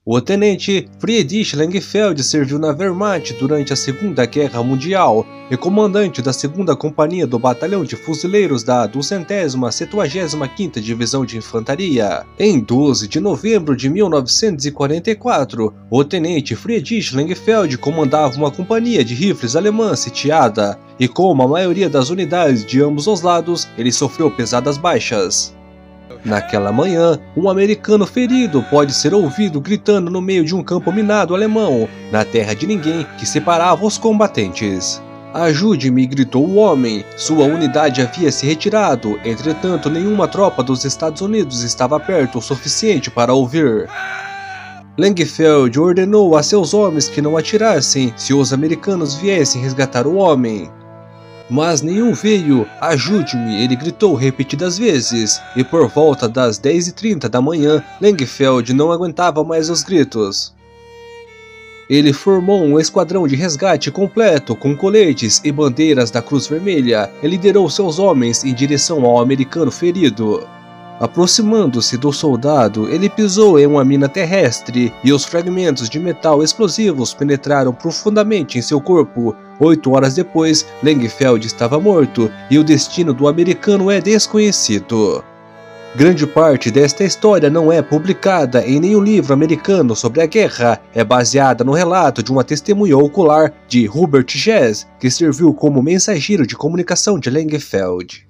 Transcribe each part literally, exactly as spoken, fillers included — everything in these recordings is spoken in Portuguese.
O tenente Friedrich Lengenfeld serviu na Wehrmacht durante a Segunda Guerra Mundial e comandante da segunda Companhia do Batalhão de Fuzileiros da duzentésima septuagésima quinta Divisão de Infantaria. Em doze de novembro de mil novecentos e quarenta e quatro, o tenente Friedrich Lengenfeld comandava uma companhia de rifles alemã sitiada, e como a maioria das unidades de ambos os lados, ele sofreu pesadas baixas. Naquela manhã, um americano ferido pode ser ouvido gritando no meio de um campo minado alemão, na terra de ninguém, que separava os combatentes. "Ajude-me", gritou o homem. Sua unidade havia se retirado, entretanto nenhuma tropa dos Estados Unidos estava perto o suficiente para ouvir. Lengenfeld ordenou a seus homens que não atirassem se os americanos viessem resgatar o homem. Mas nenhum veio. "Ajude-me", ele gritou repetidas vezes, e por volta das dez e trinta da manhã, Lengenfeld não aguentava mais os gritos. Ele formou um esquadrão de resgate completo com coletes e bandeiras da Cruz Vermelha e liderou seus homens em direção ao americano ferido. Aproximando-se do soldado, ele pisou em uma mina terrestre e os fragmentos de metal explosivos penetraram profundamente em seu corpo. Oito horas depois, Lengenfeld estava morto e o destino do americano é desconhecido. Grande parte desta história não é publicada em nenhum livro americano sobre a guerra. É baseada no relato de uma testemunha ocular de Hubert Jess, que serviu como mensageiro de comunicação de Lengenfeld.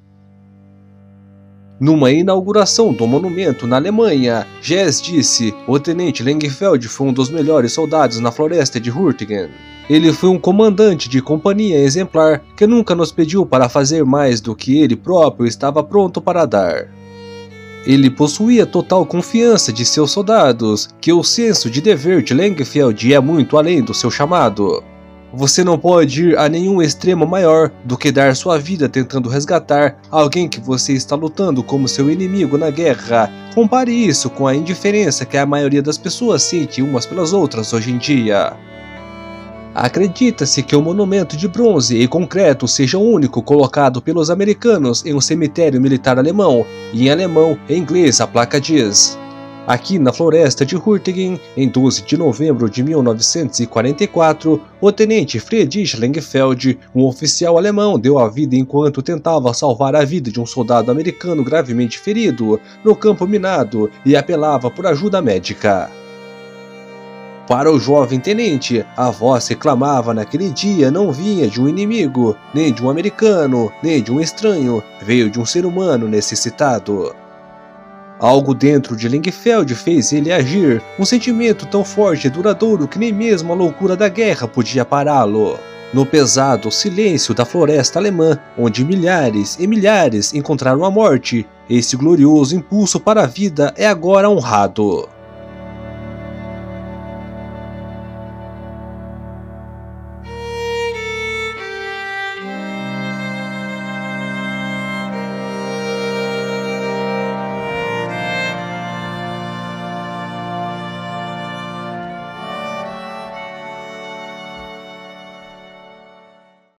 Numa inauguração do monumento na Alemanha, Jess disse: "O tenente Lengenfeld foi um dos melhores soldados na floresta de Hurtgen. Ele foi um comandante de companhia exemplar que nunca nos pediu para fazer mais do que ele próprio estava pronto para dar. Ele possuía total confiança de seus soldados, que o senso de dever de Lengenfeld ia muito além do seu chamado. Você não pode ir a nenhum extremo maior do que dar sua vida tentando resgatar alguém que você está lutando como seu inimigo na guerra. Compare isso com a indiferença que a maioria das pessoas sente umas pelas outras hoje em dia." Acredita-se que o monumento de bronze e concreto seja o único colocado pelos americanos em um cemitério militar alemão, e em alemão e inglês a placa diz: "Aqui na floresta de Hurtgen, em doze de novembro de mil novecentos e quarenta e quatro, o tenente Friedrich Lengenfeld, um oficial alemão, deu a vida enquanto tentava salvar a vida de um soldado americano gravemente ferido no campo minado e apelava por ajuda médica." Para o jovem tenente, a voz que clamava naquele dia não vinha de um inimigo, nem de um americano, nem de um estranho, veio de um ser humano necessitado. Algo dentro de Lengenfeld fez ele agir, um sentimento tão forte e duradouro que nem mesmo a loucura da guerra podia pará-lo. No pesado silêncio da floresta alemã, onde milhares e milhares encontraram a morte, esse glorioso impulso para a vida é agora honrado.